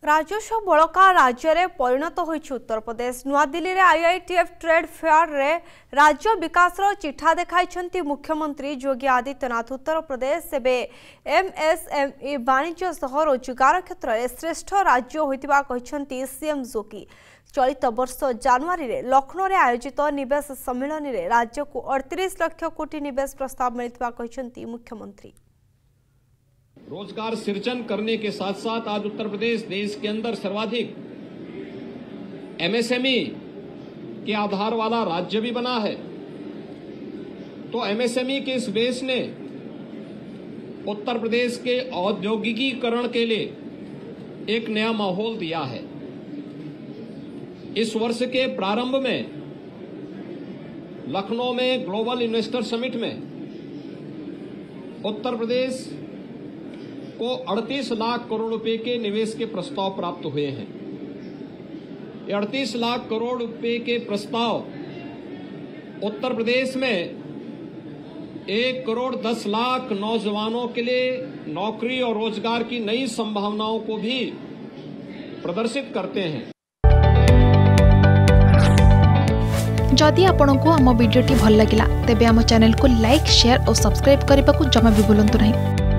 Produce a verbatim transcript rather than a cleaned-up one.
राजस्व बड़का राज्य में परिणत होइछि उत्तर प्रदेश। नुआ दिल्ली रे आईआईटीएफ ट्रेड फेयर रे राज्य विकास चिठा देखाइछन्ति मुख्यमंत्री योगी आदित्यनाथ। उत्तर प्रदेश एबे एमएसएमई वाणिज्य सह रोजगार क्षेत्र में श्रेष्ठ राज्य होइतिबा कहिछन्ति सीएम योगी। चलित वर्ष जनवरी रे लखनऊ रे आयोजित निवेश सम्मेलन रे राज्य को अड़तीस लाख कोटी निवेश प्रस्ताव मिलितबा कहिछन्ति मुख्यमंत्री। रोजगार सृजन करने के साथ साथ आज उत्तर प्रदेश देश के अंदर सर्वाधिक एमएसएमई के आधार वाला राज्य भी बना है। तो एमएसएमई के इस बेस ने उत्तर प्रदेश के औद्योगिकीकरण के लिए एक नया माहौल दिया है। इस वर्ष के प्रारंभ में लखनऊ में ग्लोबल इन्वेस्टर समिट में उत्तर प्रदेश को अड़तीस लाख करोड़ रुपए के निवेश के प्रस्ताव प्राप्त हुए हैं। ये अड़तीस लाख करोड़ रुपए के प्रस्ताव उत्तर प्रदेश में एक करोड़ दस लाख नौजवानों के लिए नौकरी और रोजगार की नई संभावनाओं को भी प्रदर्शित करते हैं। जदि आपंक आम भिडी भल लगा तेब आम चैनल को लाइक शेयर और सब्सक्राइब करने को जमा भी भूलु नहीं।